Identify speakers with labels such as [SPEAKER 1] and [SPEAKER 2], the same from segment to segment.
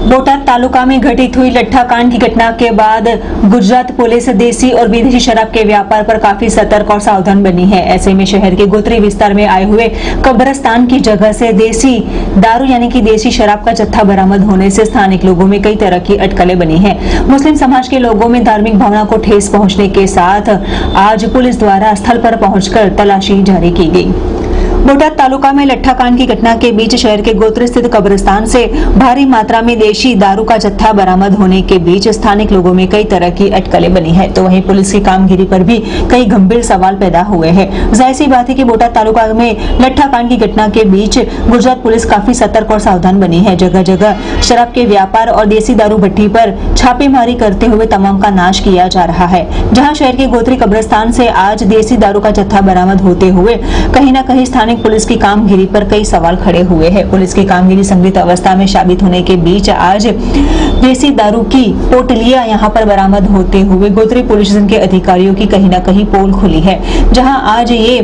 [SPEAKER 1] बोटाद तालुका में घटित हुई लट्ठा कांड की घटना के बाद गुजरात पुलिस देसी और विदेशी शराब के व्यापार पर काफी सतर्क और सावधान बनी है। ऐसे में शहर के गोत्री विस्तार में आए हुए कब्रिस्तान की जगह से देसी दारू यानी कि देसी शराब का जत्था बरामद होने से स्थानिक लोगों में कई तरह की अटकलें बनी हैं। मुस्लिम समाज के लोगों में धार्मिक भावना को ठेस पहुंचने के साथ आज पुलिस द्वारा स्थल पर पहुंचकर तलाशी जारी की गई। बोटाद तालुका में लट्ठा कांड की घटना के बीच शहर के गोत्र स्थित कब्रिस्तान से भारी मात्रा में देशी दारू का जत्था बरामद होने के बीच स्थानिक लोगों में कई तरह की अटकलें बनी है, तो वहीं पुलिस की कामगिरी पर भी कई गंभीर सवाल पैदा हुए हैं। जाहिर सी बात है कि बोटाद तालुका में लट्ठा कांड की घटना के बीच गुजरात पुलिस काफी सतर्क और सावधान बनी है। जगह जगह शराब के व्यापार और देसी दारू भट्टी पर छापेमारी करते हुए तमाम का नाश किया जा रहा है। जहाँ शहर के गोत्री कब्रिस्तान से आज देसी दारू का जत्था बरामद होते हुए कहीं न कहीं स्थानिक पुलिस की कामगिरी पर कई सवाल खड़े हुए हैं। पुलिस की कामगिरी संदिग्ध अवस्था में साबित होने के बीच आज देसी दारू की पोटलियां यहां पर बरामद होते हुए गोत्री पुलिस स्टेशन के अधिकारियों की कहीं न कहीं पोल खुली है। जहां आज ये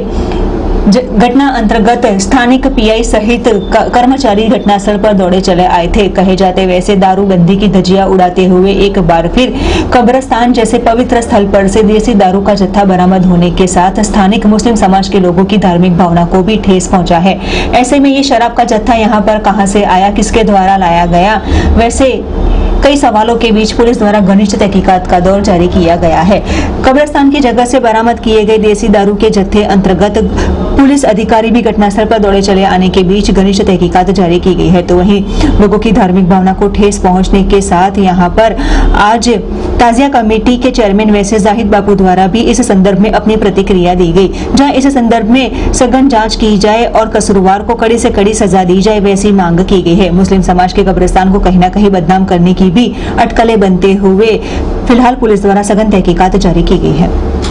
[SPEAKER 1] घटना अंतर्गत स्थानिक पीआई सहित कर्मचारी घटनास्थल पर दौड़े चले आए थे। कहे जाते वैसे दारूबंदी की धज्जियां उड़ाते हुए एक बार फिर कब्रिस्तान जैसे पवित्र स्थल पर से देसी दारू का जत्था बरामद होने के साथ स्थानिक मुस्लिम समाज के लोगों की धार्मिक भावना को भी ठेस पहुंचा है। ऐसे में ये शराब का जत्था यहाँ पर कहां से आया, किसके द्वारा लाया गया, वैसे कई सवालों के बीच पुलिस द्वारा घनिष्ठ तहकीकात का दौर जारी किया गया है। कब्रिस्तान की जगह से बरामद किए गए देसी दारू के जत्थे अंतर्गत पुलिस अधिकारी भी घटनास्थल पर दौड़े चले आने के बीच घनिष्ठ तहकीकात जारी की गई है, तो वहीं लोगों की धार्मिक भावना को ठेस पहुंचने के साथ यहां पर आज ताजिया कमेटी के चेयरमैन वैसे जाहिद बापू द्वारा भी इस संदर्भ में अपनी प्रतिक्रिया दी गई, जहां इस संदर्भ में सघन जांच की जाए और कसूरवार को कड़ी से कड़ी सजा दी जाए, वैसी मांग की गई है। मुस्लिम समाज के कब्रिस्तान को कहीं न कहीं बदनाम करने की भी अटकलें बनते हुए फिलहाल पुलिस द्वारा सघन तहकीकात जारी की गई है।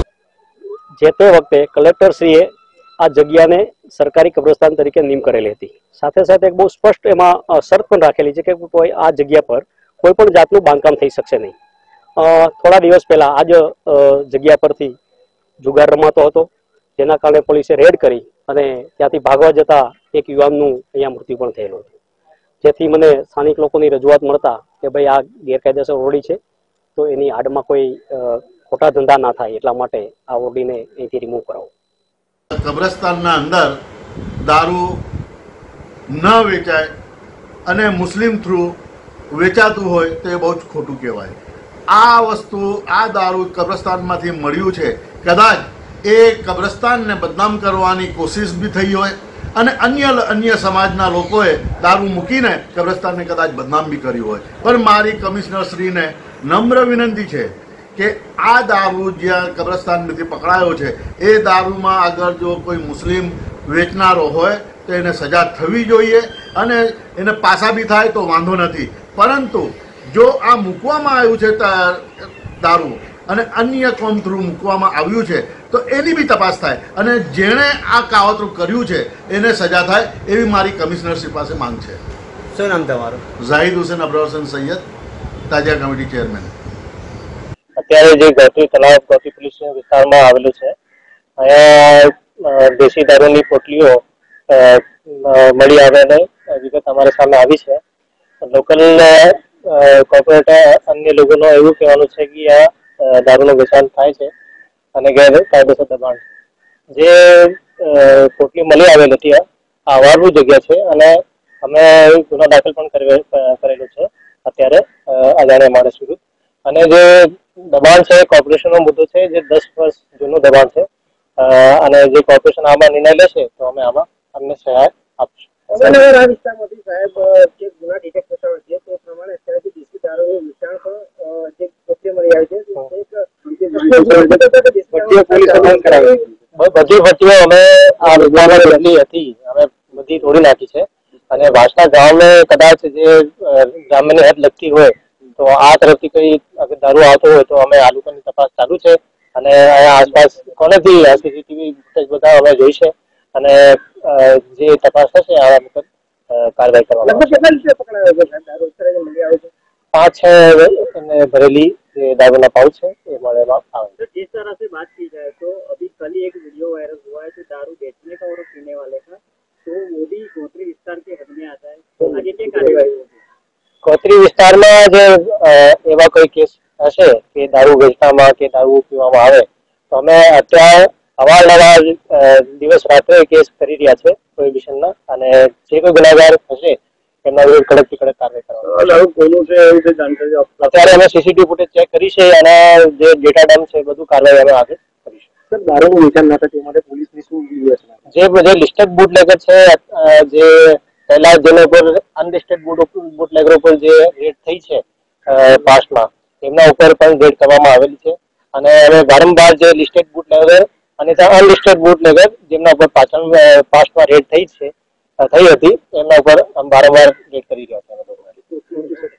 [SPEAKER 2] જે તે વખતે કલેક્ટરશ્રીએ આ જગ્યાને સરકારી કબ્રસ્તાન તરીકે નિમ કરેલી હતી। સાથે સાથે એક બહુ સ્પષ્ટ એમાં શરત પણ રાખેલી છે કે કોઈ આ જગ્યા પર કોઈ પણ જાતનું બાંધકામ થઈ શકશે નહીં। થોડા દિવસ પહેલા આજ જગ્યા પરથી જુગાર રમાતો હતો, જેના કારણે પોલીસે રેડ કરી અને ત્યાંથી ભાગવા જતા એક યુવાનનું અહીંયા મૃત્યુ પણ થયેલું હતું। જેથી મને સ્થાનિક લોકોની રજૂઆત મળતા કે ભાઈ આ ગેરકાયદેસર ઓરડી છે, તો એની આડમાં કોઈ ખોટા ધંધા ના થાય એટલા માટે આ ઓરડીને અહીંથી રિમૂવ કરાવો।
[SPEAKER 3] કબ્રસ્તાનના અંદર દારૂ ન વેચાય અને મુસ્લિમ થ્રુ વેચાતું હોય તો એ બહુ જ ખોટું કહેવાય। આ વસ્તુ આ દારૂ કબ્રસ્તાનમાંથી મળ્યું છે, કદાચ એ કબ્રસ્તાનને બદનામ કરવાની કોશિશ બી થઈ હોય અને અન્ય સમાજના લોકોએ દારૂ મૂકીને કબ્રસ્તાનને કદાચ બદનામ બી કર્યું હોય। પણ મારી કમિશનરશ્રીને નમ્ર વિનંતી છે કે આ દારૂ જ્યાં કબ્રસ્તાનમાંથી પકડાયો છે એ દારૂમાં આગળ જો કોઈ મુસ્લિમ વેચનારો હોય તો એને સજા થવી જોઈએ અને એને પાસા બી થાય તો વાંધો નથી, પરંતુ જો આ મૂકવામાં આવ્યું છે દારૂ અને અન્ય કોમ થ્રુ મૂકવામાં આવ્યું છે તો એની બી તપાસ થાય અને જેણે આ કાવતરું કર્યું છે એને સજા થાય એવી મારી કમિશનરશ્રી પાસે માંગ છે।
[SPEAKER 4] શું નામ તમારું?
[SPEAKER 3] જાહિદ હુસેન અબરાર હુસેન સૈયદ, તાજિયા કમિટી ચેરમેન।
[SPEAKER 2] અત્યારે જે ગોત્રી તલાવ ગોત્રી પોલીસ વિસ્તારમાં આવેલું છે, અહીંયા દેશી દારૂની પોટલીઓ મળી આવેને વિગત અમારા સામે આવી છે। લોકલ કોર્પોરેટ અન્ય લોકોનો એવું કહેવાનું છે કે આ દારૂનું વેચાણ થાય છે અને ગેરકાયદેસર દબાણ જે પોટલી મળી આવેલી હતી આ અવારનું જગ્યા છે અને અમે ગુનો દાખલ પણ કરેલો છે અત્યારે અજાણ્યા માણસ વિરુદ્ધ। અને જે દબાણ છે કોર્પોરેશનનો મુદ્દો છે, જે 10 વર્ષ જૂનું દબાણ છે અને જે કોર્પોરેશન આમાં નિર્ણય લેશે તો અમે આમાં અમને સહાય આપશું।
[SPEAKER 4] આ વિસ્તારમાંથી સાહેબ જે ગુના ડિટેક્ટ થતા હોય છે તે પ્રમાણે અત્યારથી દેશી દારૂનું વેચાણ પણ જે પોટલી મળી આવી છે
[SPEAKER 2] બધી ભટ્ટીઓ અમે આ વિસ્તારમાં જેટલી હતી અમે બધી તોડી નાખી છે અને વાસણા ગામને કદાચ જે ગ્રામ્યની હદ લગતી હોય તો આ તરફથી કોઈ દારૂ આવતો હોય તો અમે આ લોકોની તપાસ ચાલુ છે અને અહીંયા આસપાસ કોનેથી સીસીટીવી ફૂટેજ બધા અમે જોઈશે અને જે તપાસ થશે આ વખત કાર્યવાહી કરવામાં આવશે। 5-6 भरेली दारूना पाउच है ये मलेमा आवे।
[SPEAKER 4] तो जिस तरह से बात की जाए तो अभी कल ही एक वीडियो वायरल हुआ है जो दारू बेचने का और पीने वाले का, तो वो भी गोत्री विस्तार के हद में आता है, तो आगे क्या कार्यवाही होगी?
[SPEAKER 2] ગોત્રી વિસ્તારમાં જે એવા કોઈ કેસ હશે કે દારૂ વેચવામાં કે દારૂ પીવામાં આવે તો અમે અત્યારે અવારનવાર દિવસ રાત્રે કેસ કરી રહ્યા છે પ્રોહિબિશનના, અને જે કોઈ ગુનેગાર હશે એમના વિરુદ્ધ કડકથી કડક કાર્યવાહી. અત્યારે અમે સીસીટીવી ફૂટેજ ચેક કરી છે અને જે ડેટા ડમ છે બધું કાર્યવાહી અમે આગળ કરીશું.
[SPEAKER 4] સર, દારૂનું વેચાણ ના થાય તે માટે પોલીસની શું વ્યૂહરચના?
[SPEAKER 2] જે લિસ્ટેડ બુટલેગર છે, જે પહેલા જેના ઉપર અનલિસ્ટેડ બુટલેગર ઉપર જે રેડ થઈ છે પાસ્ટમાં, એમના ઉપર પણ રેડ કરવામાં આવેલી છે. અને હવે વારંવાર જે લિસ્ટેડ બુટલેગર અને અનલિસ્ટેડ બુટલેગર જેમના ઉપર પાસ્ટમાં રેડ થઈ હતી એમના ઉપર વારંવાર રેડ કરી રહ્યા છે.